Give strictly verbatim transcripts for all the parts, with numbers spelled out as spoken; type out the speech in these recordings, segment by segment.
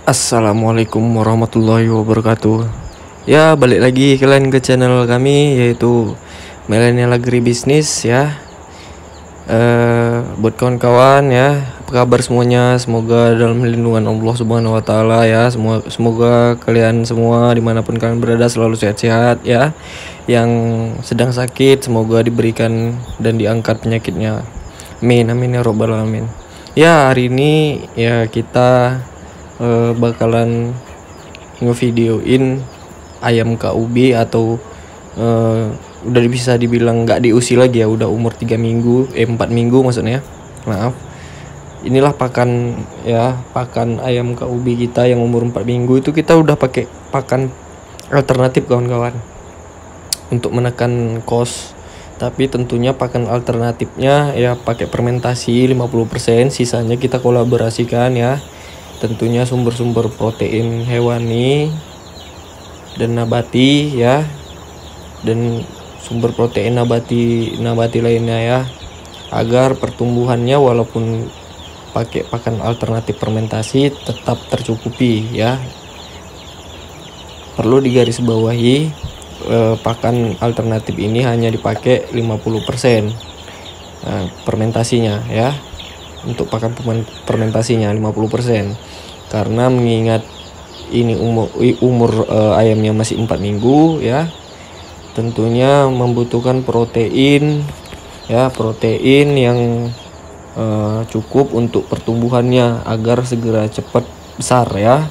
Assalamualaikum warahmatullahi wabarakatuh. Ya, balik lagi kalian ke channel kami, yaitu Millennial Agribisnis ya. Eh, buat kawan-kawan ya, apa kabar semuanya? Semoga dalam lindungan Allah Subhanahu Wa Taala ya. Semua semoga kalian semua dimanapun kalian berada selalu sehat-sehat ya. Yang sedang sakit semoga diberikan dan diangkat penyakitnya. Amin amin ya robbal alamin. Ya, hari ini ya kita eh, bakalan ngevideoin ayam K U B atau eh, udah bisa dibilang nggak diusi lagi ya, udah umur tiga minggu eh empat minggu maksudnya, maaf. Inilah pakan ya, pakan ayam K U B kita yang umur empat minggu itu kita udah pakai pakan alternatif kawan-kawan untuk menekan kos. Tapi tentunya pakan alternatifnya ya pakai fermentasi lima puluh persen, sisanya kita kolaborasikan ya. Tentunya sumber-sumber protein hewani dan nabati ya, dan sumber protein nabati nabati lainnya ya, agar pertumbuhannya walaupun pakai pakan alternatif fermentasi tetap tercukupi ya. Perlu digarisbawahi, eh, pakan alternatif ini hanya dipakai lima puluh persen eh, fermentasinya ya. Untuk pakan fermentasinya lima puluh persen, karena mengingat ini umur umur uh, ayamnya masih empat minggu ya, tentunya membutuhkan protein ya, protein yang uh, cukup untuk pertumbuhannya agar segera cepat besar ya.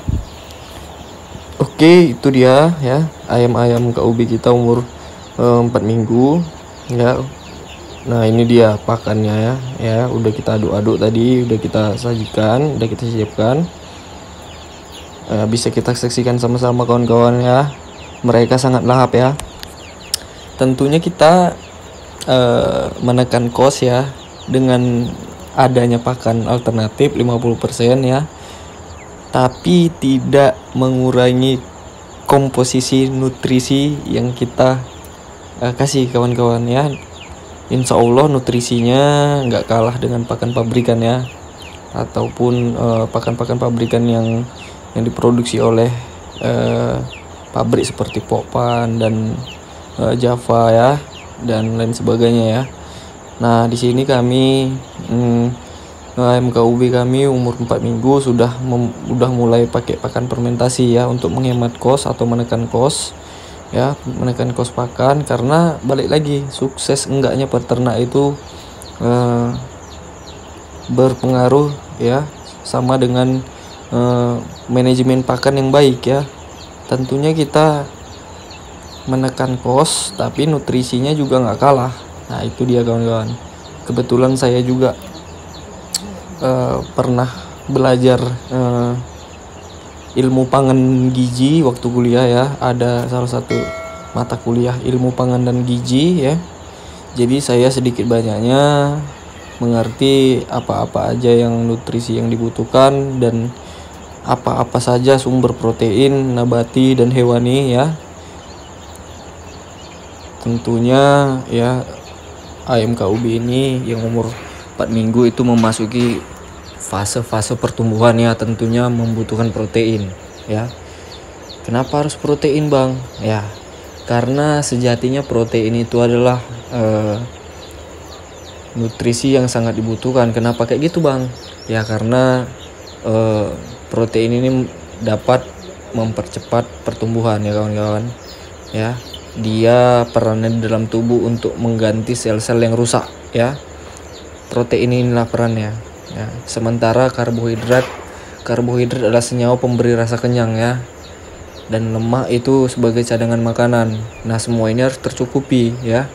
Oke, itu dia ya ayam-ayam K U B kita umur uh, empat minggu ya. Nah, ini dia pakannya ya. Ya, udah kita aduk-aduk tadi, udah kita sajikan, udah kita siapkan. Eh, bisa kita saksikan sama-sama kawan-kawan ya. Mereka sangat lahap ya. Tentunya kita eh, menekan kos ya dengan adanya pakan alternatif lima puluh persen ya. Tapi tidak mengurangi komposisi nutrisi yang kita eh, kasih kawan-kawan ya. Insya Allah nutrisinya nggak kalah dengan pakan pabrikan ya, ataupun uh, pakan-pakan pabrikan yang yang diproduksi oleh uh, pabrik seperti Pokpan dan uh, Java ya, dan lain sebagainya ya. Nah, di sini kami hmm, ayam K U B kami umur empat minggu sudah mem, udah mulai pakai pakan fermentasi ya, untuk menghemat kos atau menekan kos ya, menekan kos pakan. Karena balik lagi, sukses enggaknya peternak itu eh, berpengaruh ya, sama dengan eh, manajemen pakan yang baik ya. Tentunya kita menekan kos tapi nutrisinya juga nggak kalah. Nah, itu dia kawan-kawan. Kebetulan saya juga eh, pernah belajar eh, ilmu pangan gizi waktu kuliah ya. Ada salah satu mata kuliah ilmu pangan dan gizi ya. Jadi saya sedikit banyaknya mengerti apa-apa aja yang nutrisi yang dibutuhkan dan apa-apa saja sumber protein nabati dan hewani ya. Tentunya ya ayam K U B ini yang umur empat minggu itu memasuki fase-fase pertumbuhan ya, tentunya membutuhkan protein ya. Kenapa harus protein bang? Ya, karena sejatinya protein itu adalah eh, nutrisi yang sangat dibutuhkan. Kenapa kayak gitu bang? Ya karena eh, protein ini dapat mempercepat pertumbuhan ya kawan-kawan ya. Dia perannya di dalam tubuh untuk mengganti sel-sel yang rusak ya. Protein inilah perannya ya. Sementara karbohidrat karbohidrat adalah senyawa pemberi rasa kenyang ya, dan lemak itu sebagai cadangan makanan. Nah, semua ini harus tercukupi ya.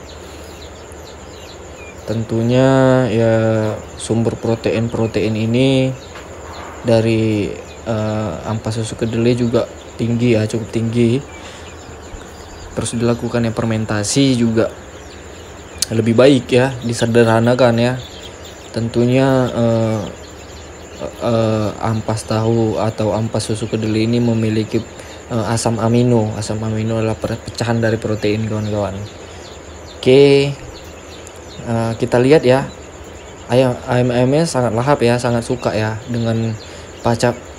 Tentunya ya sumber protein-protein ini dari uh, ampas susu kedelai juga tinggi ya, cukup tinggi. Terus dilakukan yang fermentasi juga lebih baik ya, disederhanakan ya. Tentunya uh, uh, ampas tahu atau ampas susu kedelai ini memiliki uh, asam amino. Asam amino adalah pecahan dari protein kawan-kawan. Oke, uh, kita lihat ya. Ayam ayam ayamnya sangat lahap ya, sangat suka ya dengan paca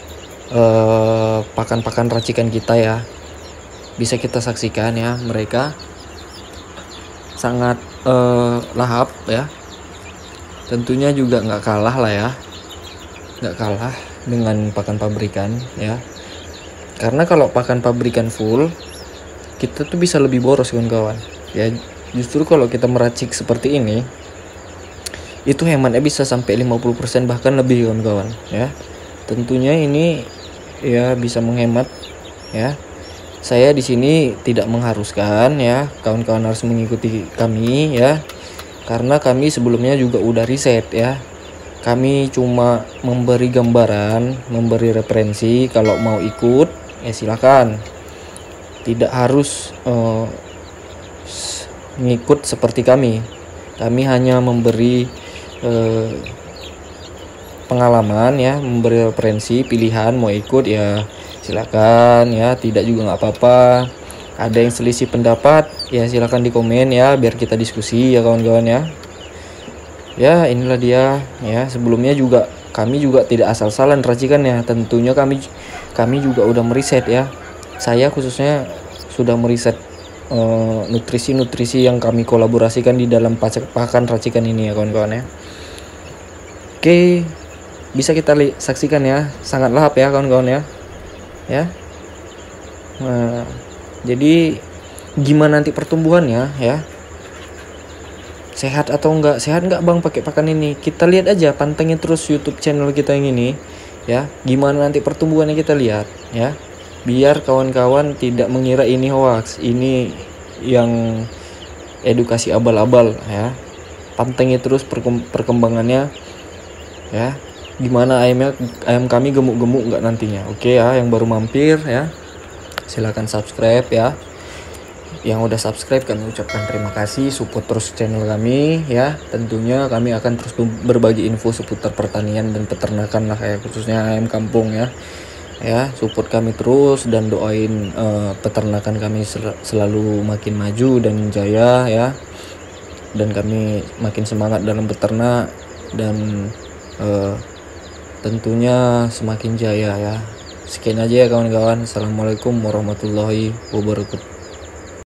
eh, pakan-pakan racikan kita ya. Bisa kita saksikan ya, mereka sangat eh, lahap ya. Tentunya juga nggak kalah lah ya, nggak kalah dengan pakan pabrikan ya. Karena kalau pakan pabrikan full, kita tuh bisa lebih boros kawan-kawan ya. Justru kalau kita meracik seperti ini, itu hematnya bisa sampai lima puluh persen bahkan lebih kawan-kawan ya. Tentunya ini ya bisa menghemat ya. Saya di sini tidak mengharuskan ya kawan-kawan harus mengikuti kami ya, karena kami sebelumnya juga udah riset ya. Kami cuma memberi gambaran, memberi referensi. Kalau mau ikut ya silakan, tidak harus uh, ngikut seperti kami. Kami hanya memberi uh, pengalaman ya, memberi referensi. Pilihan mau ikut ya silakan ya, tidak juga nggak apa-apa. Ada yang selisih pendapat ya silakan di komen ya, biar kita diskusi ya kawan-kawan ya. Ya inilah dia ya. Sebelumnya juga kami juga tidak asal-asalan racikannya. Tentunya kami kami juga udah meriset ya. Saya khususnya sudah meriset uh, nutrisi-nutrisi yang kami kolaborasikan di dalam pakan racikan ini ya kawan-kawan ya. Oke, bisa kita saksikan ya, sangat lahap ya kawan-kawan ya. Ya, nah, jadi gimana nanti pertumbuhannya ya? Sehat atau enggak? Sehat enggak bang pakai pakan ini? Kita lihat aja, pantengin terus YouTube channel kita yang ini ya. Gimana nanti pertumbuhannya kita lihat ya. Biar kawan-kawan tidak mengira ini hoax, ini yang edukasi abal-abal ya. Pantengin terus perkembangannya ya. Gimana ayamnya, ayam kami gemuk-gemuk enggak nantinya. Oke ya, yang baru mampir ya silakan subscribe ya. Yang udah subscribe kami ucapkan terima kasih, support terus channel kami ya. Tentunya kami akan terus berbagi info seputar pertanian dan peternakan lah ya, khususnya ayam kampung ya. Ya, support kami terus dan doain uh, peternakan kami sel selalu makin maju dan jaya ya. Dan kami makin semangat dalam beternak dan uh, tentunya semakin jaya ya. Sekian aja ya kawan-kawan. Assalamualaikum warahmatullahi wabarakatuh.